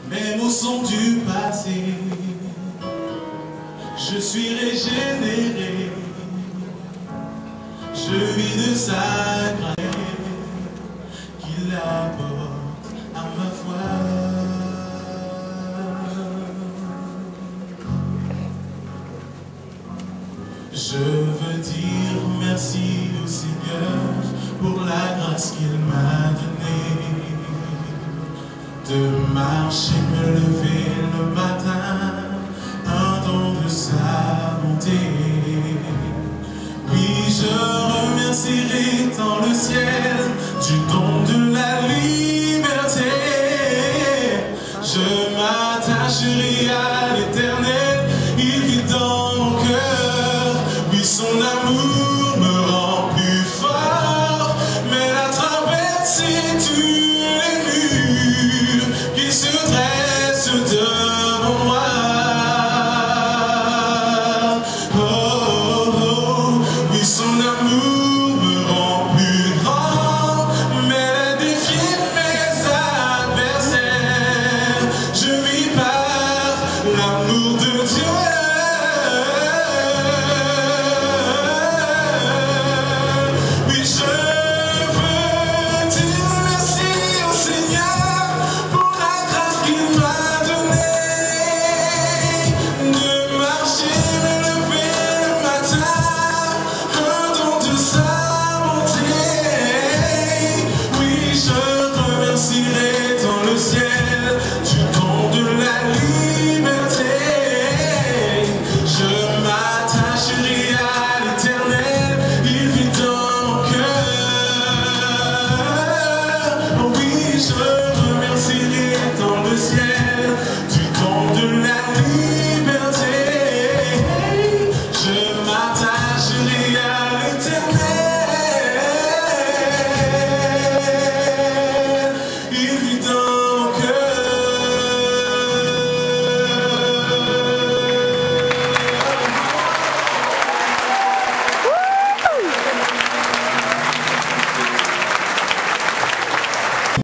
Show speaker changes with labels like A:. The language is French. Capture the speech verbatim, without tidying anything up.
A: Mes mots sont du passé. Je suis régénéré. Je vis de sa grâce qu'il apporte à ma foi. Je veux dire merci au Seigneur pour la grâce qu'il m'a donnée de marcher, me lever le matin, un don de sa bonté. Oui, je remercierai tant le ciel du don de la liberté. Je m'attacherai à l'Éternel, il vit dans mon cœur. Oui, son amour me rend plus fort, mais la traversée tue les murs qui se dressent devant moi. Oh, oh, oui, son amour me rend plus grand, mais défie mes adversaires. Je vis par l'amour de Dieu. Dans le ciel, du don de la liberté, je m'attacherai à l'Éternel, il vit dans mon cœur. Oh oui, je remercierai dans le ciel du don de la liberté, je m'attacherai à